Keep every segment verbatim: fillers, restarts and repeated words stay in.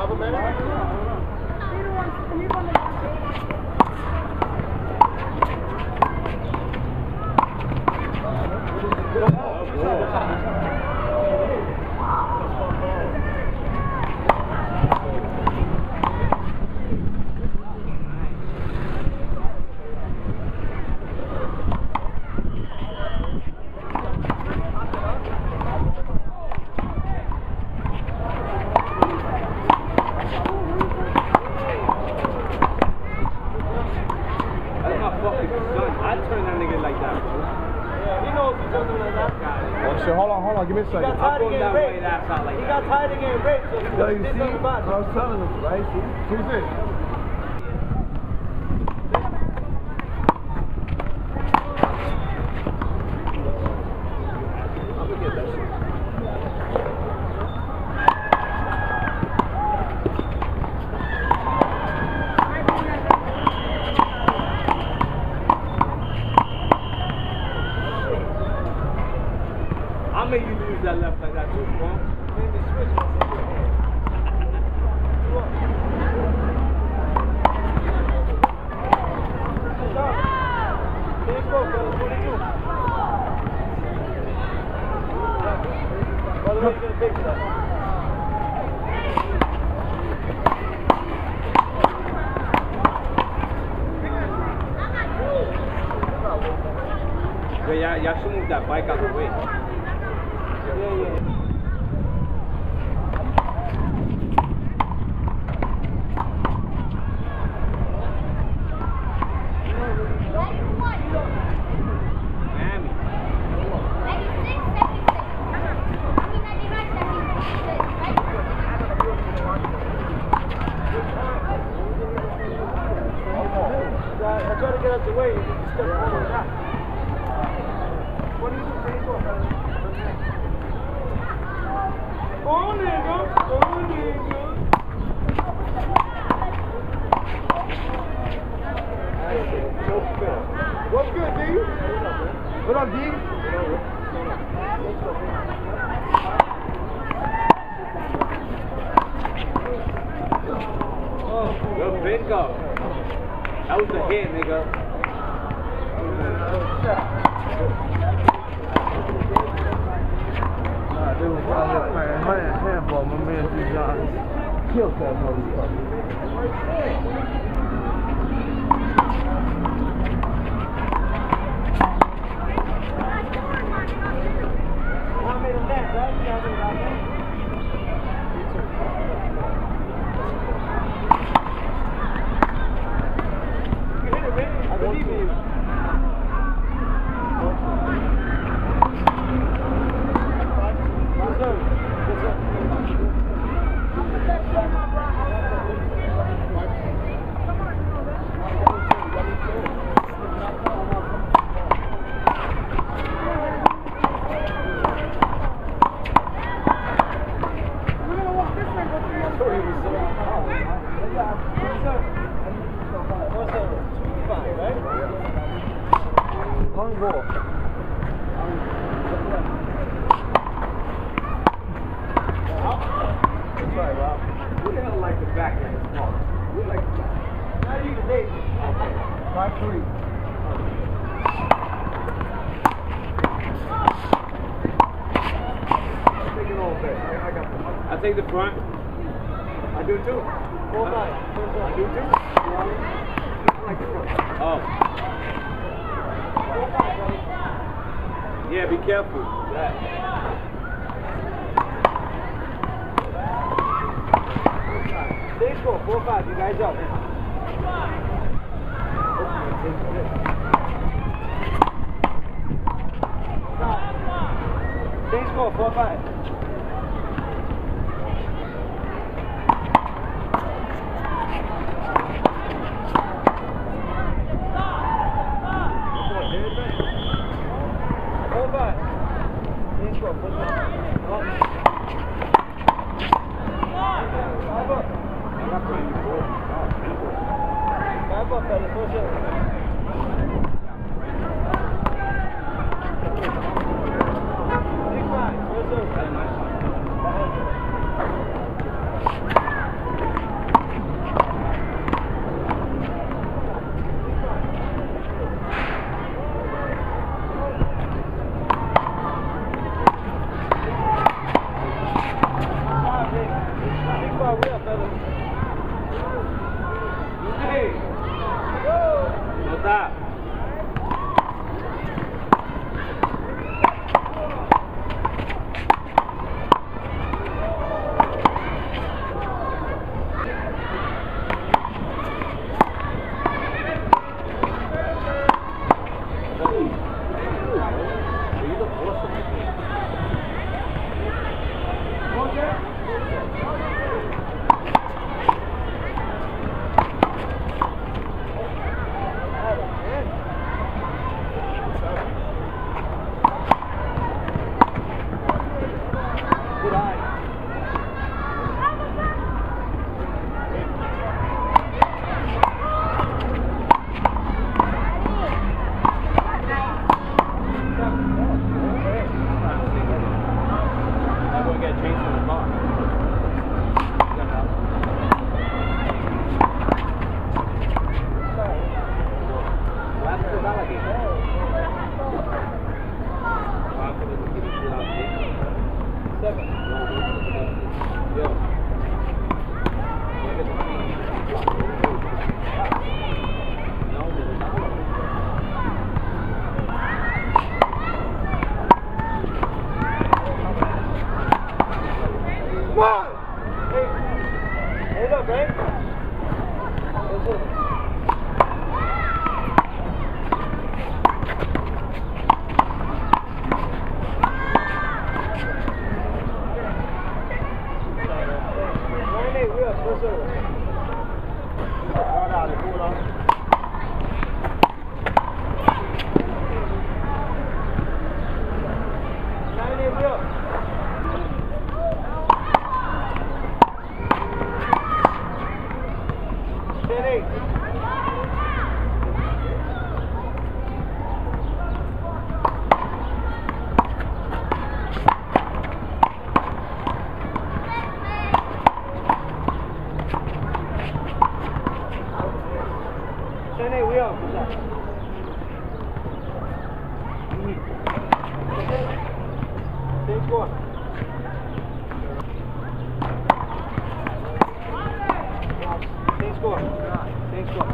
Have a minute? Give me a second. He got tired of getting raped. He got tired of getting raped, so he no, you did see, something about it. I was telling him, right? See? Who's this? I'll make you lose that left like that too, bro. Maybe switch. Let's go, fellas. What do you do? By the way, you're going to pay for that. Yeah, yeah, y'all should move that bike out of the way. Yeah, yeah. I try to get out the way, you just step forward now. What do you do? Go on, nigga. Go on, nigga. What's good, D? What up, D? Good bingo. That was the hit, nigga. They was out here playing hand, handball. My man D. John killed that motherfucker. I made a net, right? You guys made a net? You hit it, man. I believe in you. What's up? What's up? Long ball. That's right, Rob. We don't like the back end of the ball. We like the back. Now you can take it. Five three. Take it all back. I got the I take the front. I do too. Four five. I do too. I like the front. Oh. Four five, buddy. Yeah, be careful. Yeah. Stay score, four five, you guys up. Stay score, four five. Four five. Stay score, four five. Five up. Five up, fellas. Push it. Six five. What's up? seven. Yeah. Come on! Hey, hold up, man. What's up? Nine eight, we up. What's up? Right out there, hold on. Nine eight, we up. Ten eight. Ten eight, we up. Same score. Same score. Same score.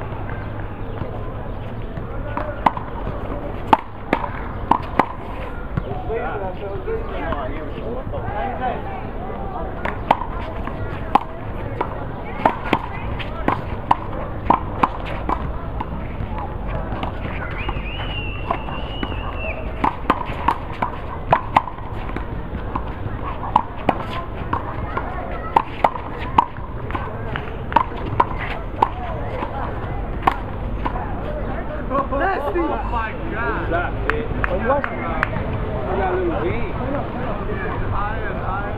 Nasty! Oh my God! Stop, man. Are you watching? You got a little game. Iron, iron.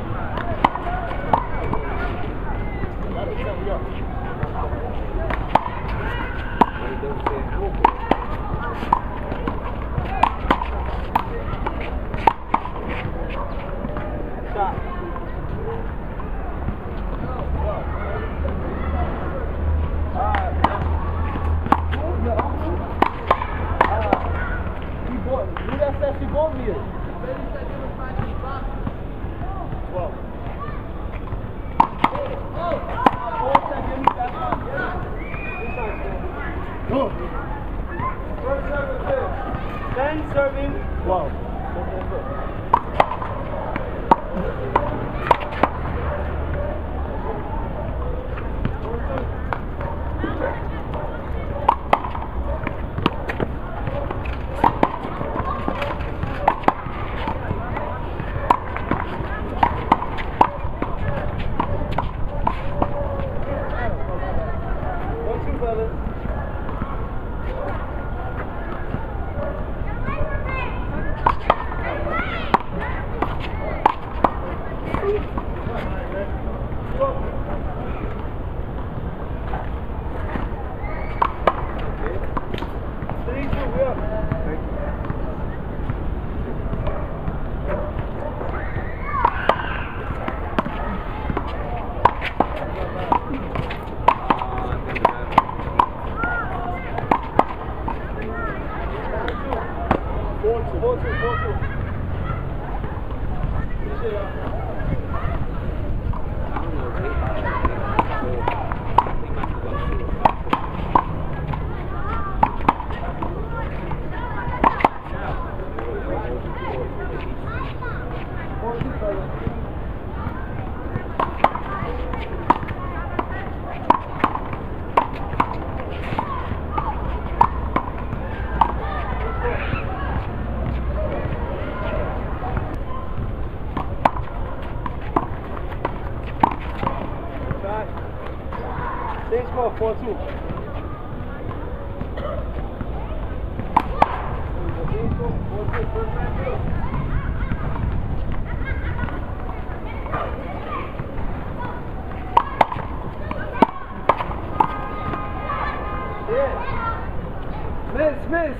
Stop. Essa igual mesmo. Well. Ten serving. Wow. One, two, fellas. Three, two, we up. Four, two, four, two, four, two. Four, two, fellas. Same score, four two. Same score, four two, first time field. Yeah. Miss, miss.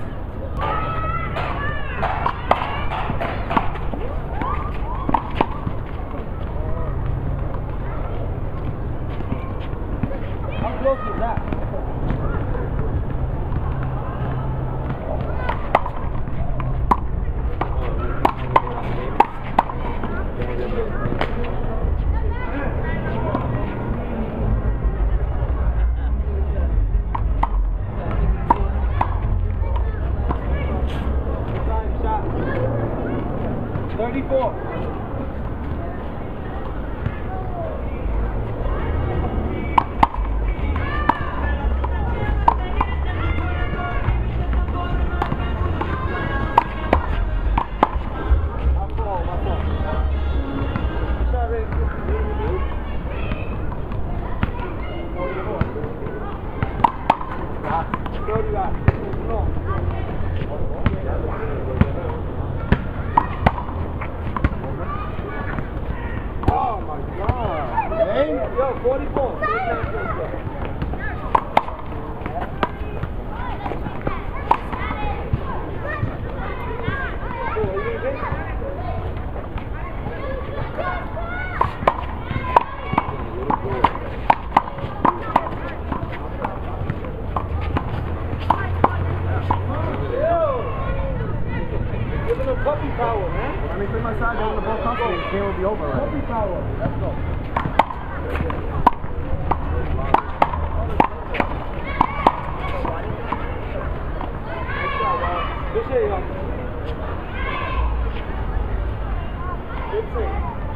How close is that? thirty-four. Puppy power, man. I mean, take my side down the ball comfortably. This game will be over, right? Puppy power. Let's go. Good shit, y'all. Good shit.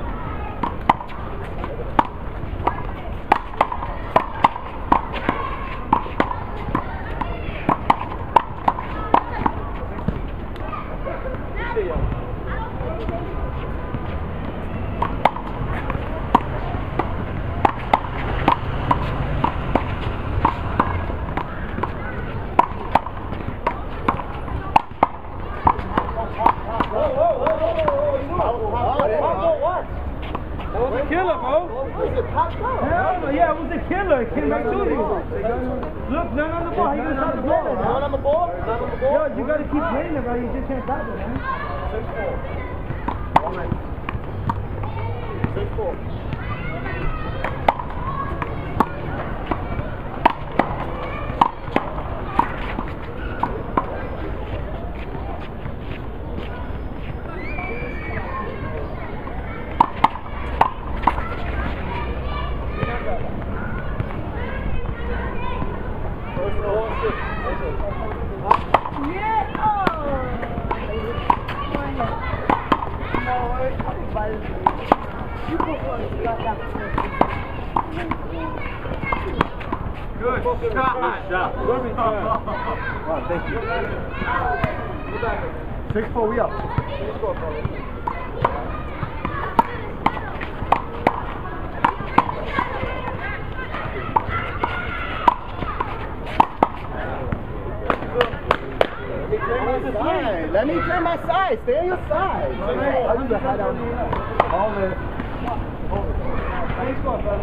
Killer, bro. Yeah, it was a killer. It came right to you. Look, none on the ball. He can stop the ball. None on the ball? None on the ball? Yo, you got to keep playing it, bro. You just can't stop it, man. six four. six four. Good shot. Good return. Wow, thank you. six four, we up. Six four, bro. Let me turn my side. Stay on your side. I need to hide down here. All this. Thanks, brother.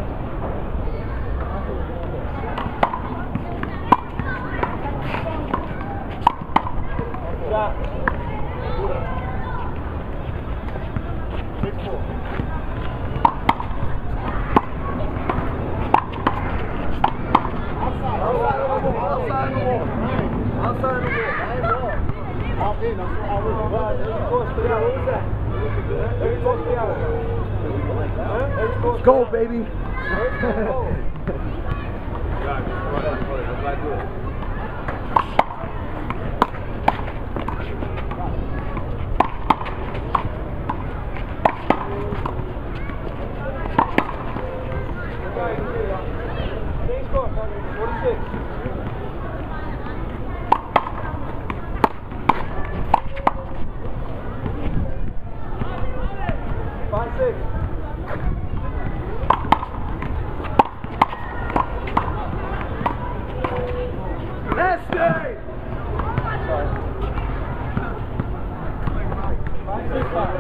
Shot. Six four. Outside. Outside of the wall. Outside of the wall. Outside of the wall. Out in, I'm sorry. Let's go, baby. forty-six. Five six. Let's go. Five six five.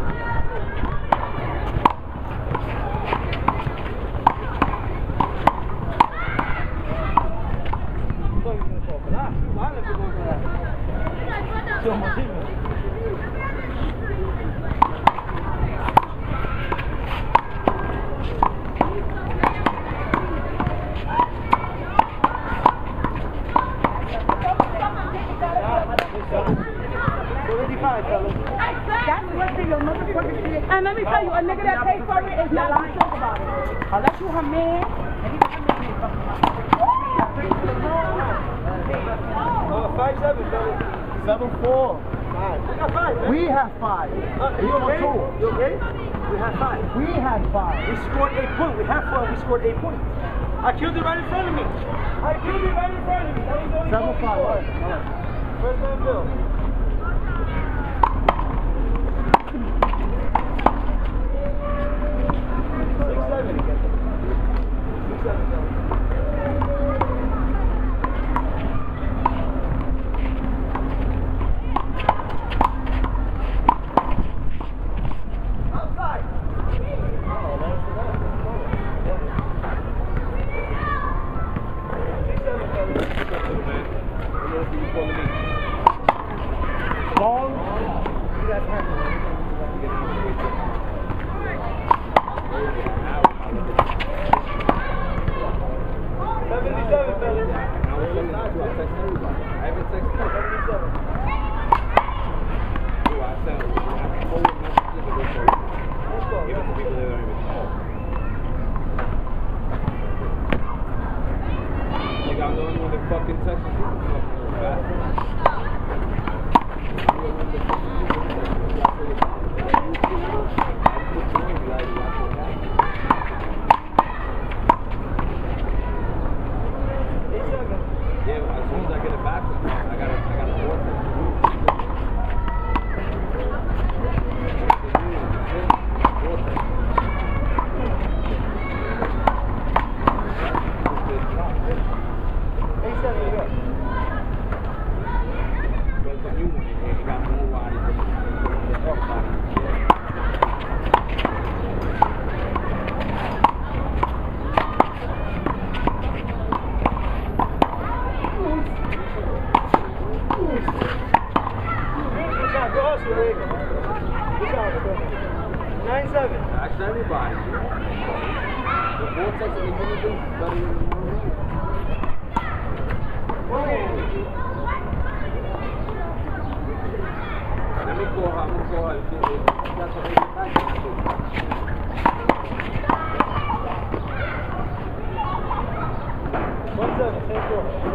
And let me tell you, a nigga that pays for it is not going to talk about it. Unless you her man, and he's her man ain't talking about it. Uh, five seven, fellas. seven four. We got five, man. We have five. Uh, you you okay? two. You okay? We had five. We had five. We scored eight points. We had five. We scored eight points. I killed it right in front of me. I killed it right in front of me. That was the only Seven goal. five. All right. All right. First man, Bill. Six seven. Six seven. nine seven. That's everybody. The vortex of the universe is better than the Let me go home. Let me go home. That's what they get back to. One seven, same four.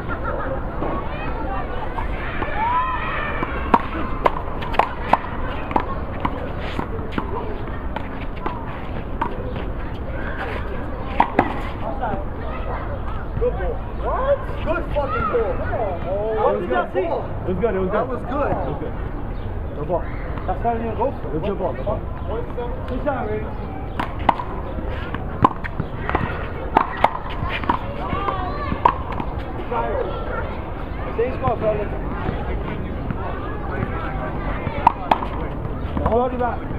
Good fucking ball. What did y'all see? It was good. It was good. That was good. It was good. Good ball. That's not even go for it. It was good ball. Good ball. Good shot, Ray. Same spot, fellas. Hold it back.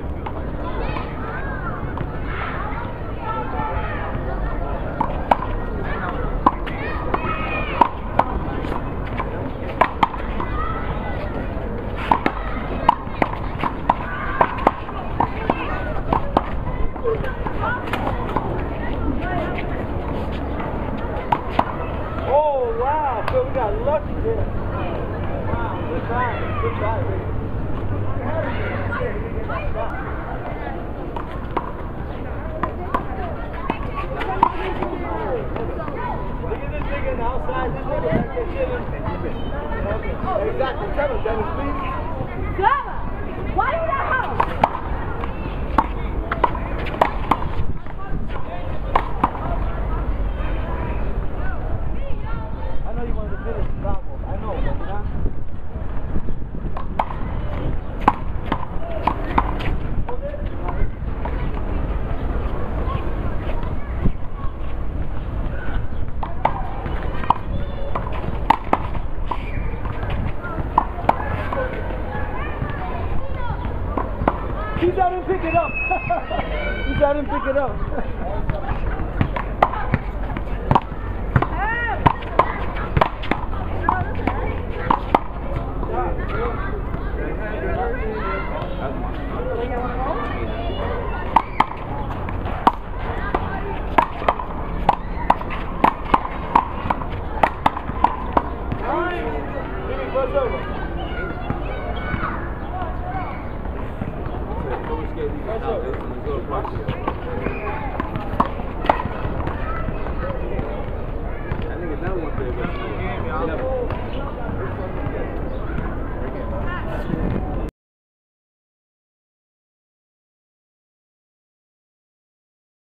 Oh, wow. So we got lucky there. Wow. Good try. Good try, Ray. Look at this nigga in the outside. This nigga back there chilling. Okay. Exactly. Tell him, Dennis, please. Grandma, why you that house? I know you wanted to finish the Bravo. I know, but you know. He's out and pick it up. He's out and pick it up. What's over? Let's go.